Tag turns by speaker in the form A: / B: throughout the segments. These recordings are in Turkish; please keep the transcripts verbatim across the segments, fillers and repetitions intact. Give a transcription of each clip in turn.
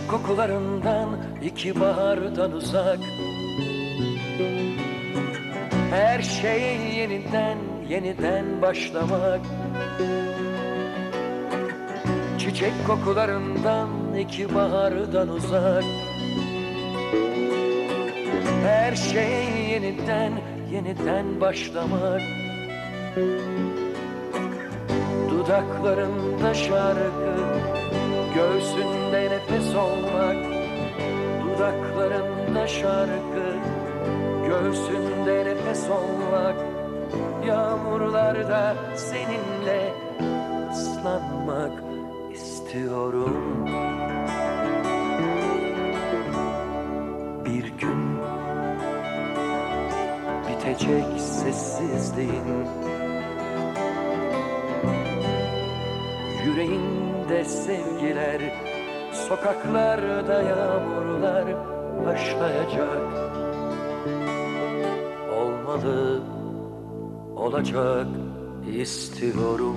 A: kokularından, iki bahardan uzak. Her şeye yeniden, yeniden başlamak. Çiçek kokularından, iki bahardan uzak. Her şeye yeniden, yeniden başlamak. Dudaklarında şarkı, göğsünde nefes olmak. Dudaklarında şarkı, göğsünde nefes olmak. Yağmurlarda seninle ıslanmak istiyorum. Bir gün bitecek sessizliğin, yüreğinde sevgiler, sokaklarda yağmurlar başlayacak. Olmalı, olacak istiyorum.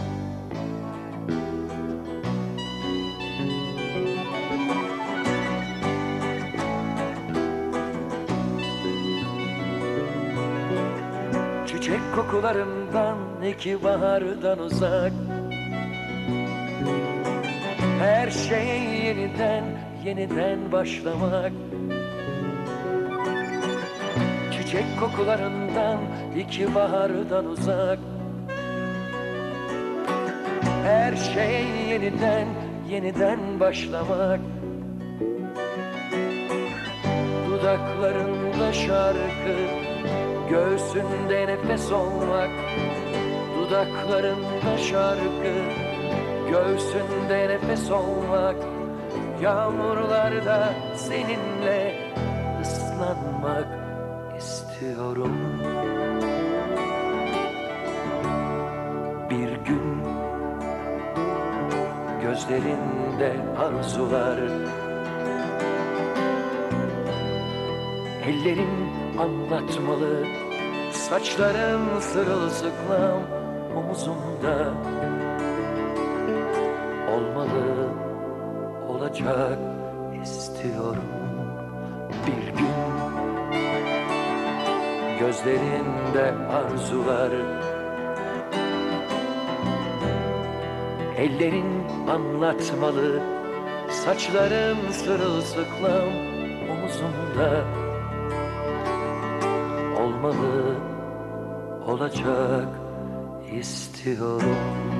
A: Çiçek kokularından, iki bahardan uzak. Her şeye yeniden, yeniden başlamak. Çiçek kokularından, iki bahardan uzak. Her şeye yeniden, yeniden başlamak. Dudaklarında şarkı, göğsünde nefes olmak. Dudaklarında şarkı, göğsünde nefes olmak. Yağmurlarda seninle ıslanmak istiyorum. Bir gün gözlerinde arzular, ellerin anlatmalı, saçların sırılsıklam omuzumda. Olmalı, olacak istiyorum. Bir gün gözlerinde arzular, ellerin anlatmalı, saçların sırılsıklam omuzumda. Olmalı, olacak istiyorum.